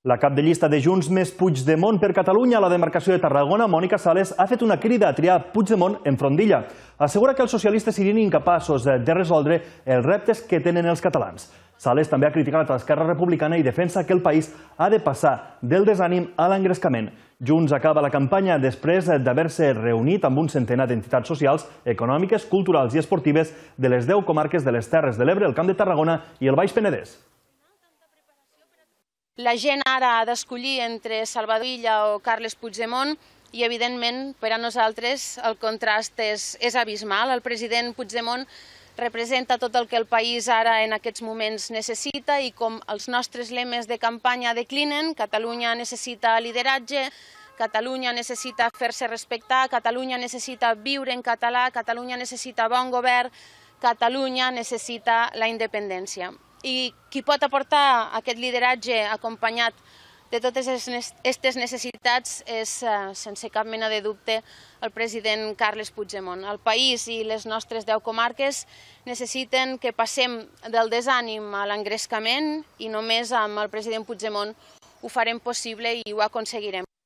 La cap de llista de Junts més Puigdemont per Catalunya a la demarcació de Tarragona, Mònica Sales, ha fet una crida a triar Puigdemont enfrondilla. Assegura que els socialistes serien incapaços de resoldre els reptes que tenen els catalans. Sales també ha criticat l'Esquerra Republicana i defensa que el país ha de passar del desànim a l'engrescament. Junts acaba la campanya després d'haver-se reunit amb un centenar d'entitats socials, econòmiques, culturals i esportives de les 10 comarques de les Terres de l'Ebre, el Camp de Tarragona i el Baix Penedès. La gent ara ha d'escollir entre Salvador Illa o Carles Puigdemont i, evidentment, per a nosaltres el contrast és abismal. El president Puigdemont representa tot el que el país ara en aquests moments necessita i com els nostres lemes de campanya declinen, Catalunya necessita lideratge, Catalunya necessita fer-se respectar, Catalunya necessita viure en català, Catalunya necessita bon govern, Catalunya necessita la independència. I qui pot aportar aquest lideratge acompanyat de totes aquestes necessitats és, sense cap mena de dubte, el president Carles Puigdemont. El país i les nostres 10 comarques necessiten que passem del desànim a l'engrescament i només amb el president Puigdemont ho farem possible i ho aconseguirem.